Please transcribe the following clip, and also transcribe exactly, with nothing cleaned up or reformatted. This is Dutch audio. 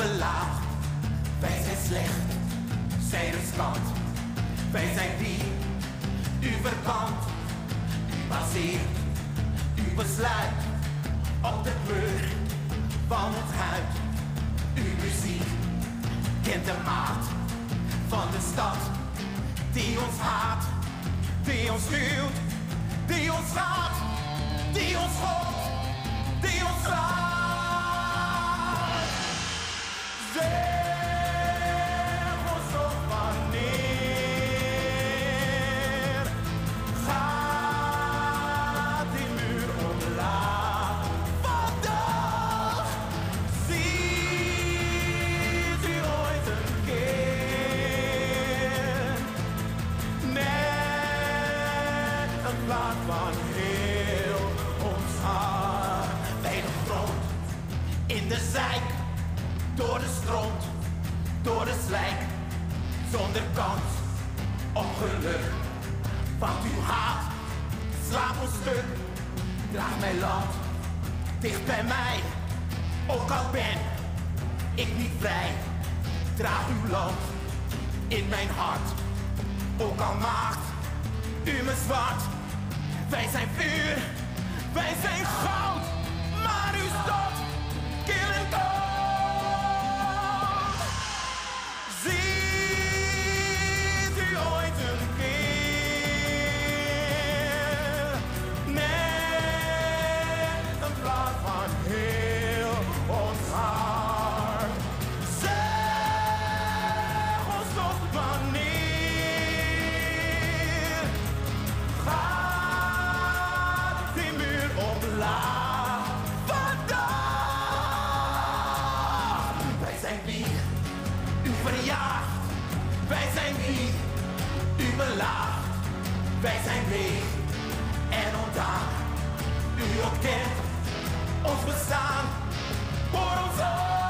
belaagt. Wij zijn slecht, zij riskant. Wij zijn wie u verkant. U baseert uw besluit op de kleur van het huid. Uw muziek kent de maat van de stad die ons haat, die ons duwt, die ons gaat, die ons schopt, die ons slaat. Zeg ons toch wanneer gaat die muur omlaag? Vandaag ziet u ooit een keer net een plaat van heel ons hart. Bij de grond, in de zijk, door de stront, door de slijk, zonder kans op geluk. Want uw haat slaat ons stuk. Draag mijn land dicht bij mij, ook al ben ik niet vrij. Draag uw land in mijn hart, ook al maakt u me zwart. Wij zijn vuur, wij zijn goud, maar u stad kil en dood. Ziet u ooit een keer net een plaat van heel ons hart? Zeg ons toch wanneer gaat die muur omlaag? Vandaag. Wij zijn wie u verjaagt. Wij zijn wie u belaagt. Wij zijn leeg en ontdaan. U ontkent ons bestaan voor ons ogen.